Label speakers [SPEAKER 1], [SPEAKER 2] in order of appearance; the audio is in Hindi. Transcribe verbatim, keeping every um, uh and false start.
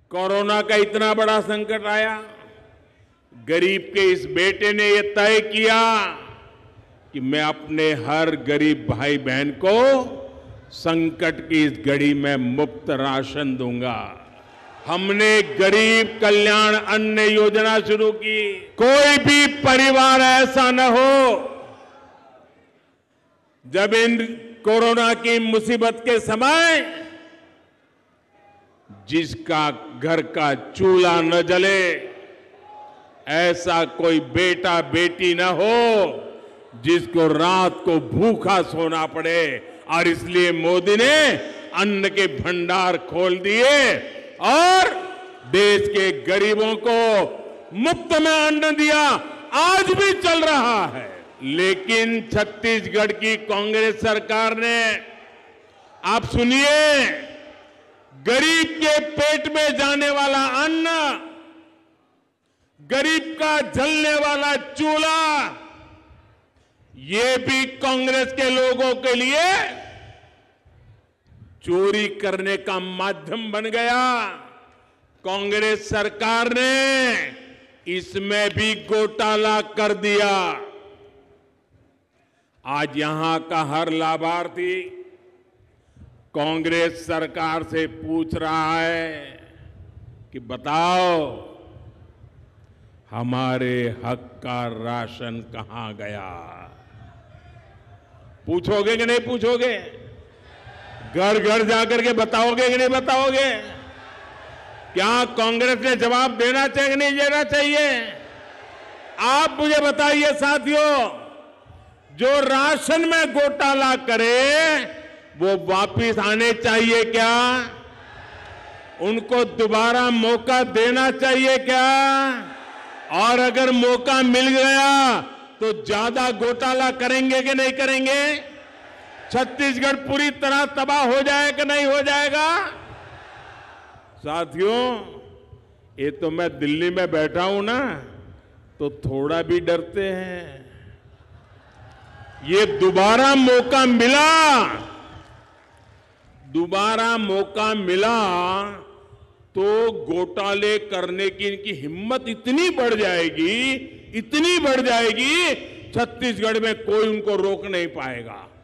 [SPEAKER 1] कोरोना का इतना बड़ा संकट आया, गरीब के इस बेटे ने यह तय किया कि मैं अपने हर गरीब भाई बहन को संकट की इस घड़ी में मुफ्त राशन दूंगा। हमने गरीब कल्याण अन्न योजना शुरू की। कोई भी परिवार ऐसा न हो जब इन कोरोना की मुसीबत के समय जिसका घर का चूल्हा न जले, ऐसा कोई बेटा बेटी न हो जिसको रात को भूखा सोना पड़े। और इसलिए मोदी ने अन्न के भंडार खोल दिए और देश के गरीबों को मुफ्त में अन्न दिया। आज भी चल रहा है। लेकिन छत्तीसगढ़ की कांग्रेस सरकार ने, आप सुनिए, गरीब के पेट में जाने वाला अन्न, गरीब का जलने वाला चूल्हा, ये भी कांग्रेस के लोगों के लिए चोरी करने का माध्यम बन गया। कांग्रेस सरकार ने इसमें भी घोटाला कर दिया। आज यहां का हर लाभार्थी कांग्रेस सरकार से पूछ रहा है कि बताओ हमारे हक का राशन कहां गया। पूछोगे कि नहीं पूछोगे? घर घर जाकर के बताओगे कि नहीं बताओगे? क्या कांग्रेस ने जवाब देना चाहिए कि नहीं देना चाहिए? आप मुझे बताइए साथियों, जो राशन में घोटाला करे वो वापिस आने चाहिए क्या? उनको दोबारा मौका देना चाहिए क्या? और अगर मौका मिल गया तो ज्यादा घोटाला करेंगे कि नहीं करेंगे? छत्तीसगढ़ पूरी तरह तबाह हो जाए कि नहीं हो जाएगा? साथियों, ये तो मैं दिल्ली में बैठा हूं ना, तो थोड़ा भी डरते हैं। ये दोबारा मौका मिला, दोबारा मौका मिला तो घोटाले करने की इनकी हिम्मत इतनी बढ़ जाएगी, इतनी बढ़ जाएगी, छत्तीसगढ़ में कोई उनको रोक नहीं पाएगा।